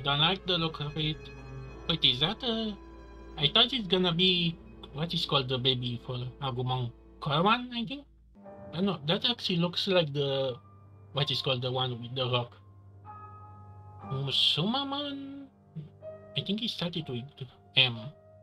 don't like the look of it. Wait, is that I thought it's gonna be what is called the baby for Agumon Korwan, I think. No, that actually looks like the what is called the one with the rock. Musumaman. I think he started with M.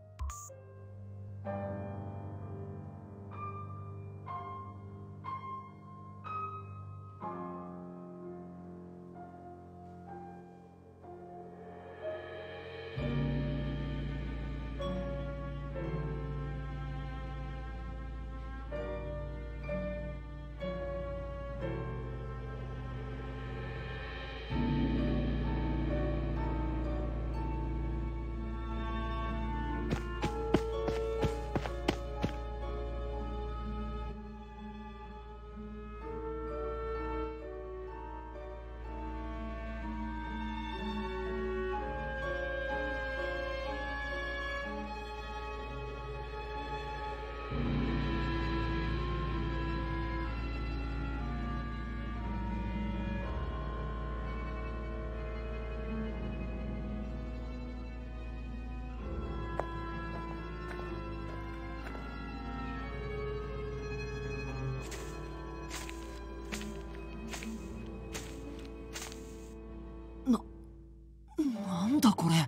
なんだこれ。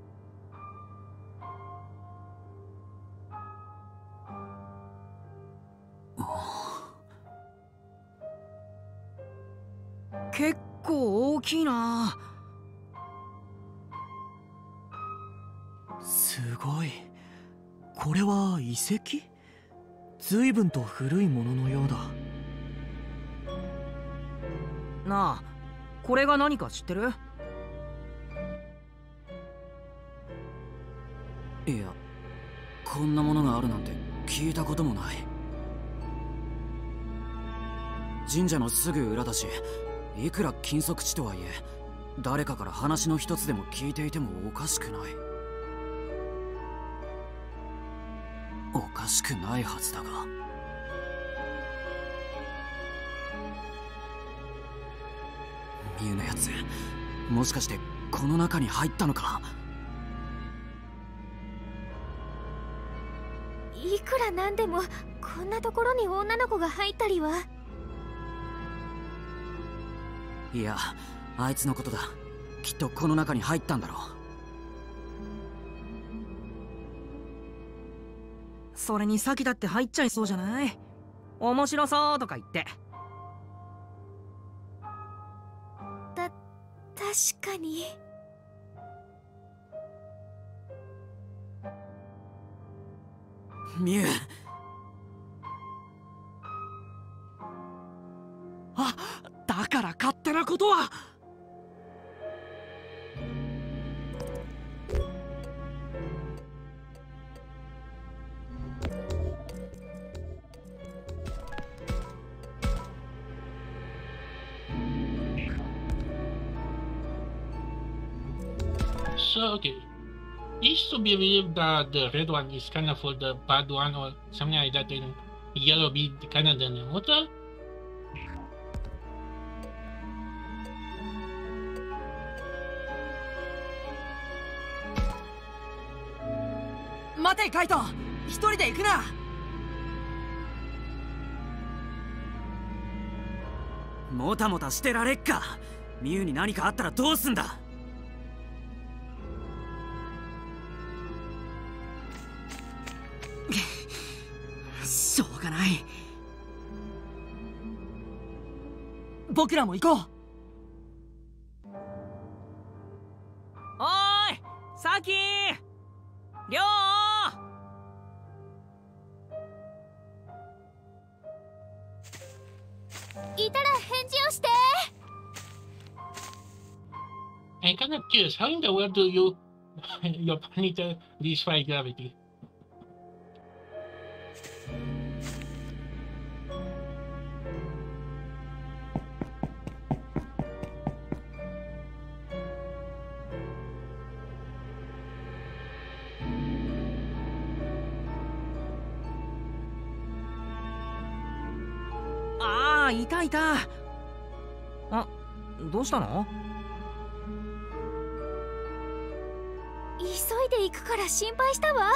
結構大きいな。すごい。これは遺跡？随分と古いもののようだ。なあ、これが何か知ってる？いや、こんなものがあるなんて聞いたこともない。神社のすぐ裏だし、いくら禁足地とはいえ、誰かから話の一つでも聞いていてもおかしくない。おかしくないはずだが。ミュウのやつ、もしかしてこの中に入ったのか？ いくらなんでもこんなところに女の子が入ったりは。 いや、あいつのことだ。きっとこの中に入ったんだろう。それに先だって入っちゃいそうじゃない？面白そうとか言って。 確かに。 ミュウ。あ、だから勝手なことは。 So, okay. Used to be believed that the red one is kind of for the bad one or something like that, and yellow be kind of the neutral. 待てカイト、一人で行くな。もたもたしてられっか。ミュウに何かあったらどうすんだ。しょうがない。僕らも行こう。おーい、サキりょう。 いたら返事をして。 I'm kind of curious, how in the world do you your planet defy gravity? ああ、いたいた。あ、どうしたの？ 急いで行くから心配したわ。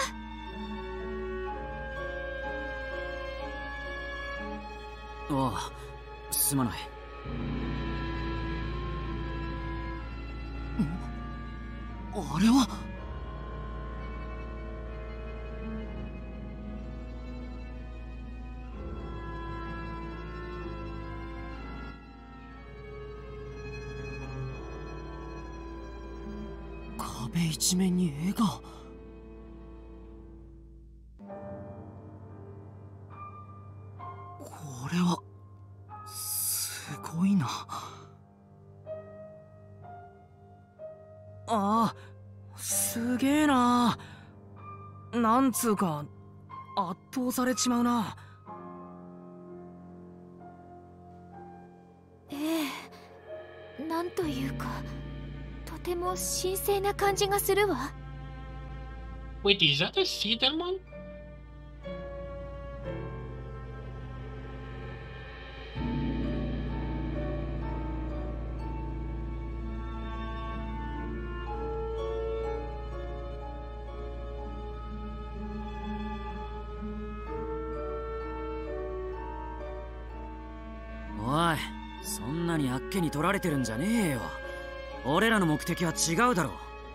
ああ、すまない。あれは壁一面に絵が。これはすごいな。ああ、すげえな。なんつうか圧倒されちまうな。 ええ、なんというかとても神聖な感じがするわ。 Wait, is that a sea demon? おい、そんなにあっけに取られてるんじゃねえよ。俺らの目的は違うだろう。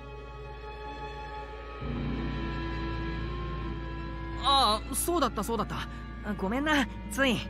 ああ、そうだったそうだった。ごめんな、つい。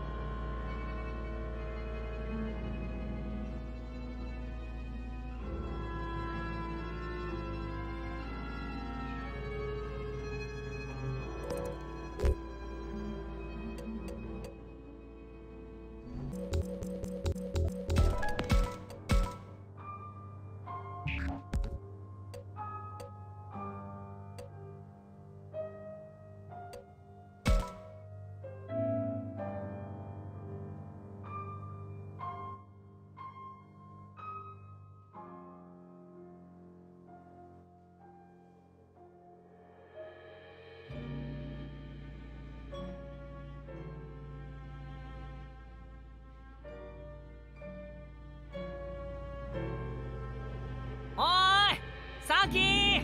おーい、サキー。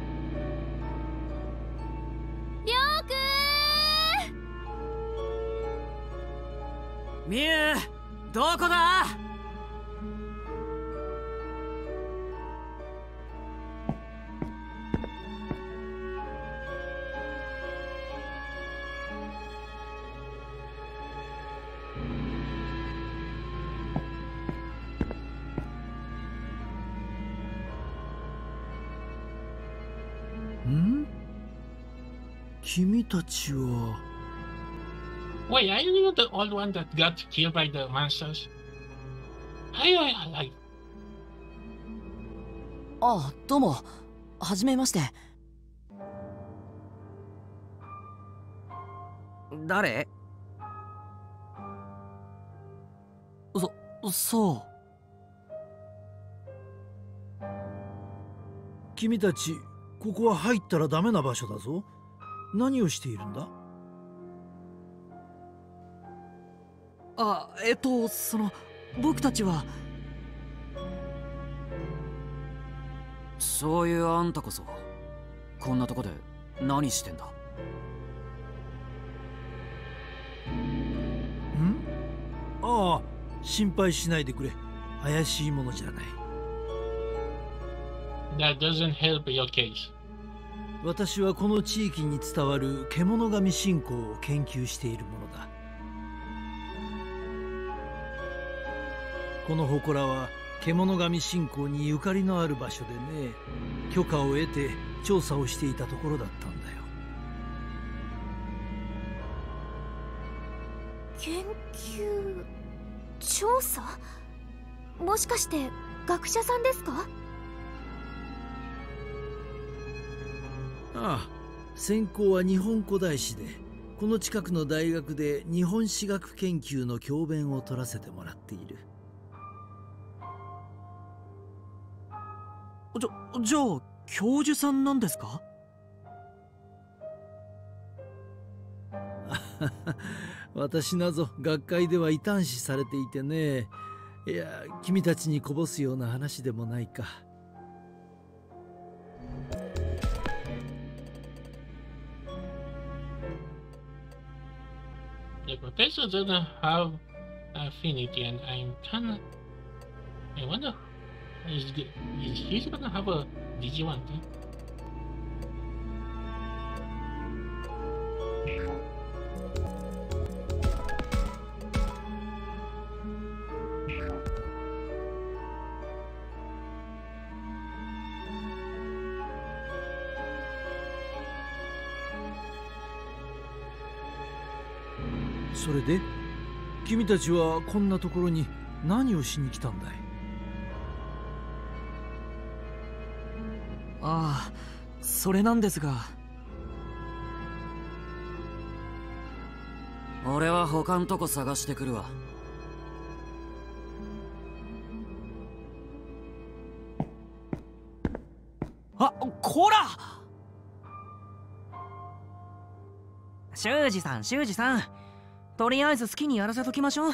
りょうくみゆ、どこだ？ ん？君たちは。 Wait, are you the old one that got killed by the monsters? Hi. あ、どうも。はじめまして。 誰？ そう。 君たち、ここは入ったらダメな場所だぞ。何をしているんだ？ あ、僕たちは。 そういうあんたこそこんなとこで何してんだ？ ん？ああ、心配しないでくれ。怪しいものじゃない。 That doesn't help your case. 私はこの地域に伝わる獣神信仰を研究しているものだ。この祠は獣神信仰にゆかりのある場所でね、許可を得て調査をしていたところだったんだよ。 研究調査？もしかして学者さんですか？ ああ、専攻は日本古代史で、この近くの大学で日本史学研究の教鞭を取らせてもらっている。 じゃあ教授さんなんですか？ 私なぞ学会では異端視されていてね。いや、君たちにこぼすような話でもないか。 the professor doesn't have affinity, and I'm kinda. I wonder, is he's gonna have a Digimon too? それで君たちはこんなところに何をしに来たんだい？ ああ、それなんですが。 俺は他んとこ探してくるわ。 あ、こら！修二さん、修二さん。とりあえず好きにやらせときましょう。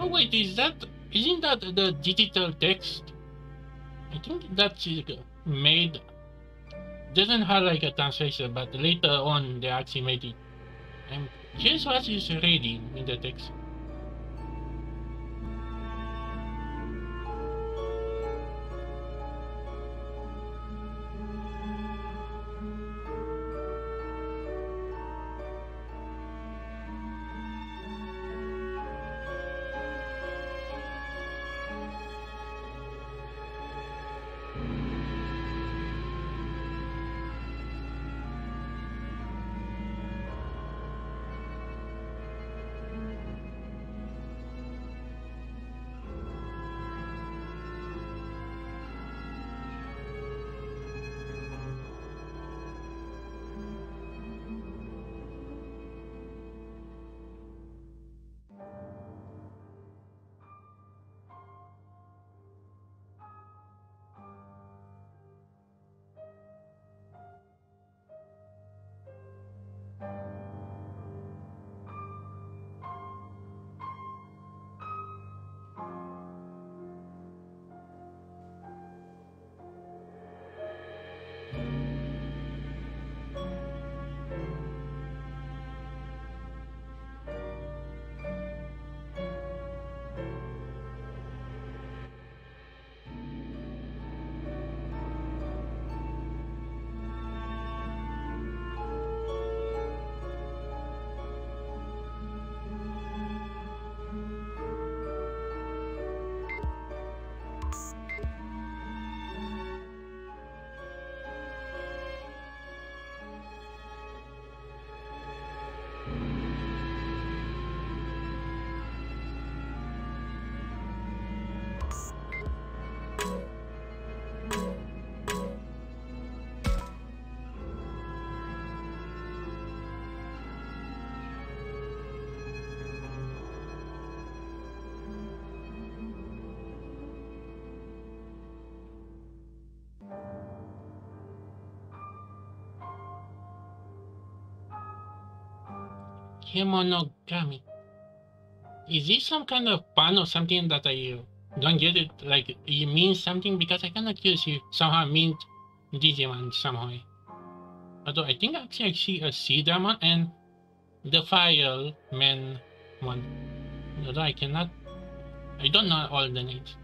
Oh wait, isn't that the digital text? I think that's made doesn't have like a translation, but later on they actually made it. And here's what is reading in the text. Kemonogami. Is this some kind of pun or something that I don't get it? Like it means something because I cannot curious if somehow means Digimon somehow. Although I think actually I see a Seedamon and the Fireman one. Although I don't know all the names.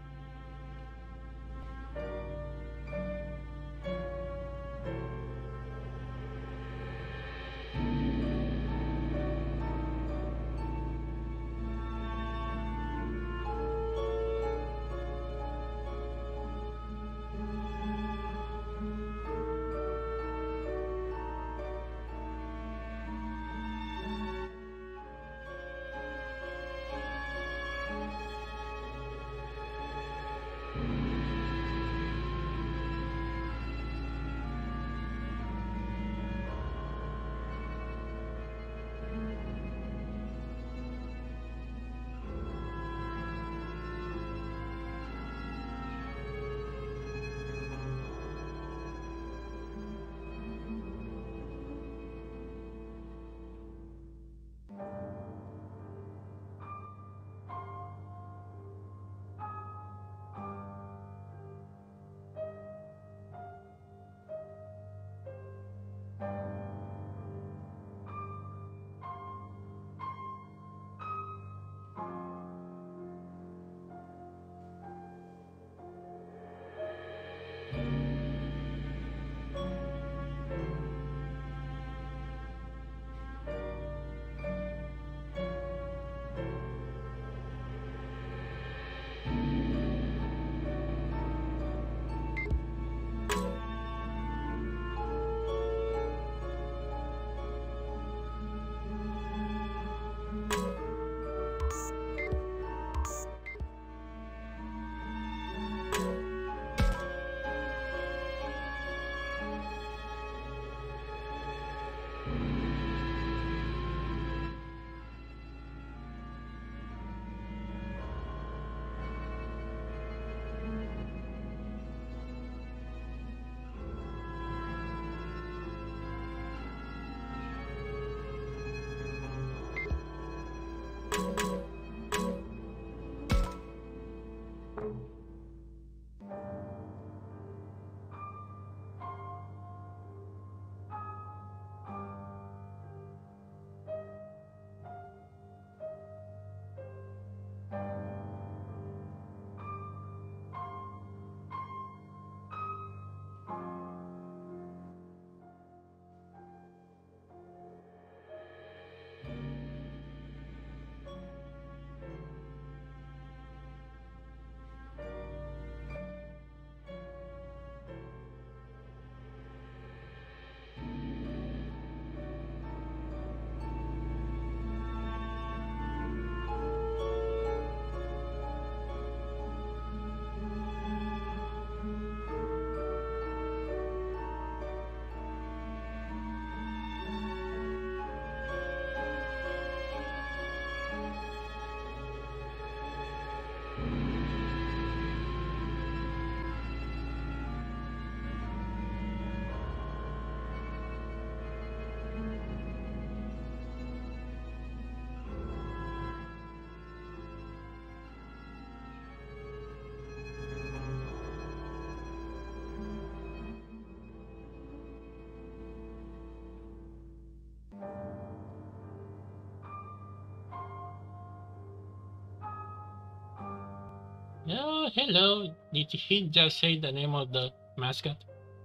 Oh, hello. Did he just say the name of the mascot?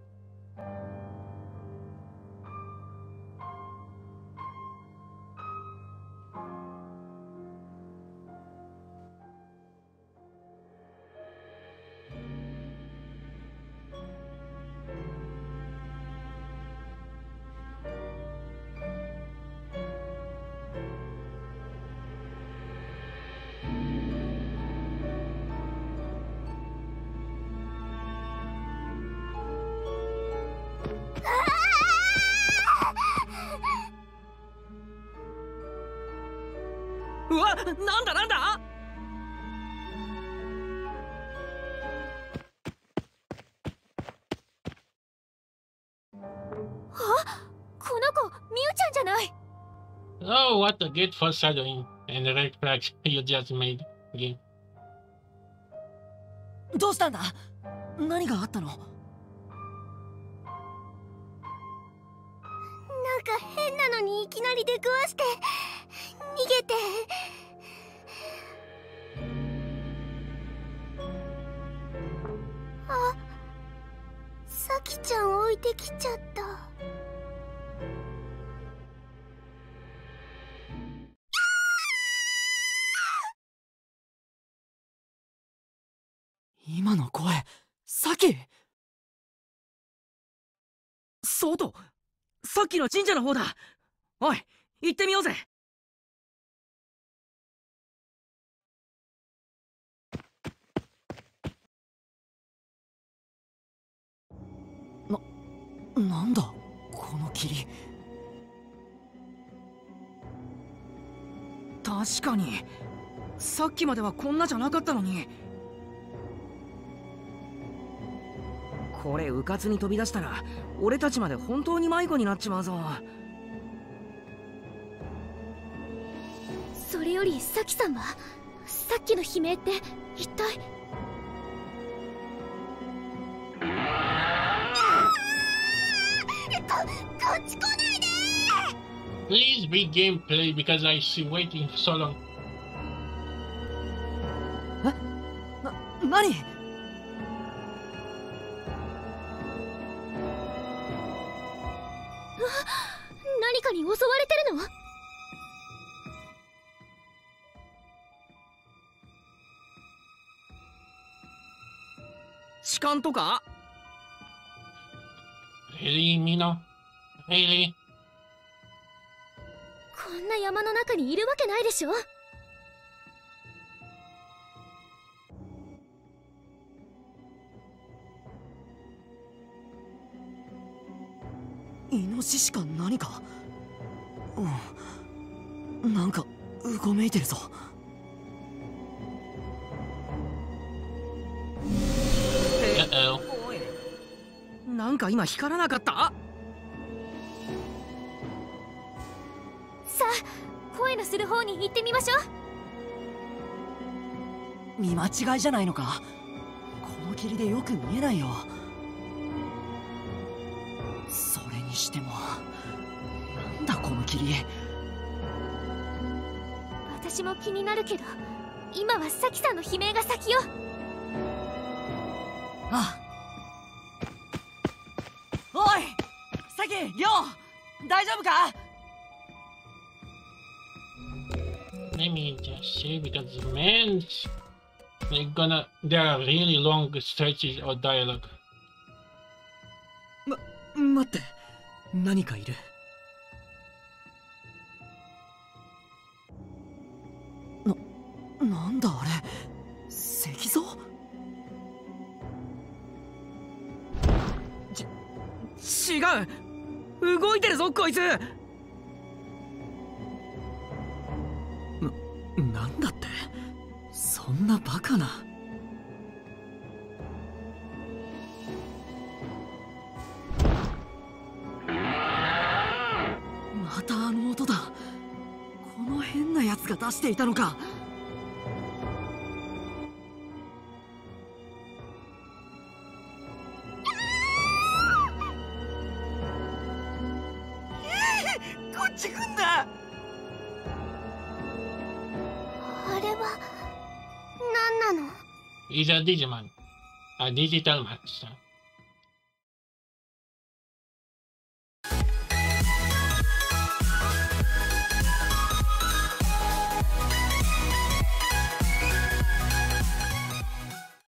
うわ、なんだなんだ。 この子ミュウちゃんじゃない。 Oh, what a great foreshadowing and red flags you just made. Game. どうしたんだ。何があったの。 なんか変なのにいきなり出くわして逃げて。あ、さきちゃん置いてきちゃった。 今の声、さき。そうと、さっきの神社の方だ。おい、行ってみようぜ。なんだこの霧。確かにさっきまではこんなじゃなかったのに。これうかつに飛び出したら俺たちまで本当に迷子になっちまうぞ。 それよりさきさんはさっきの悲鳴って一体。こっち来ないで。 Please be gameplay because I see waiting for so long. 何。 何かに襲われてるの。 痴漢とか。 Really, Mina? Really? こんな山の中にいるわけないでしょ。 イノシシか何か。うん、なんかうごめいてるぞ。おい、なんか今光らなかった。 さあ、声のする方に行ってみましょう。 見間違いじゃないのか。この霧でよく見えないよ。それにしてもなんだこの霧。 私も気になるけど今はさきさんの悲鳴が先よ。 ああ。おい、さき、りょう、大丈夫か。 Let me just say because man, there are really long stretches of dialogue. 待って、何かいる。なんだあれ、石像。違う、動いてるぞこいつ。なんだって、そんなバカな。またあの音だ。この変なやつが出していたのか。こっち来んな。 あれは何なの。 He's a Digimon, a digital monster.